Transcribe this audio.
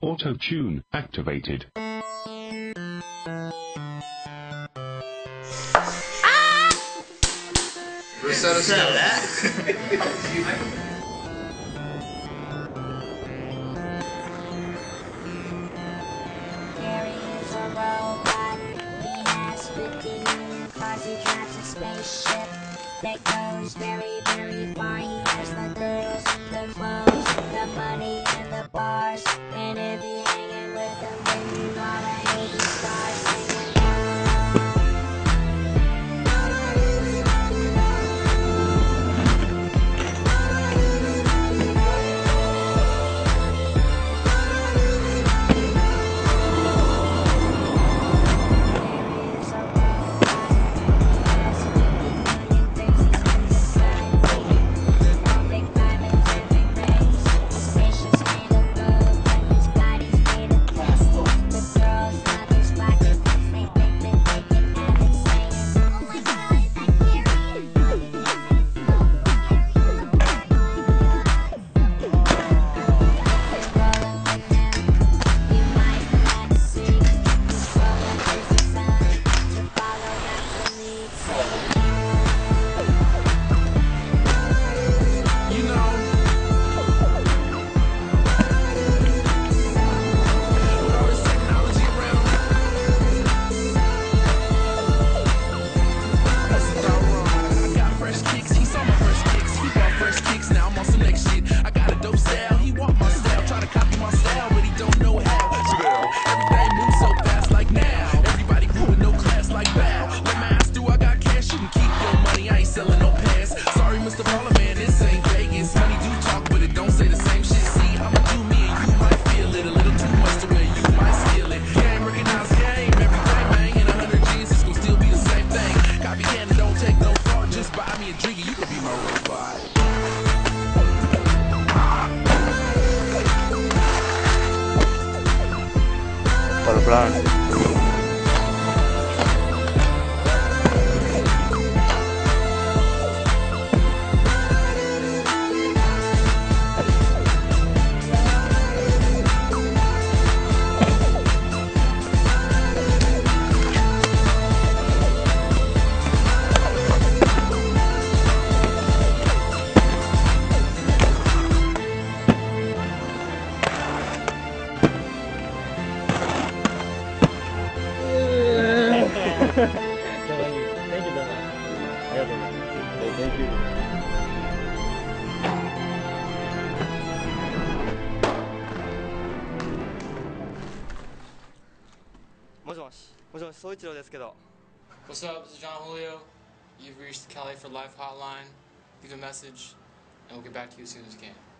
Auto-tune activated. Spaceship that goes very, very far. He has the girls, the clothes, the money, and the bars. And if you hanging with him, then you wanna hate the stars singing. Valo Brand. Thank you very much. Thank you. もしもし、総一郎ですけど。 What's up? This is Jon Julio. You've reached the Cali for Life hotline. Leave a message, and we'll get back to you as soon as we can.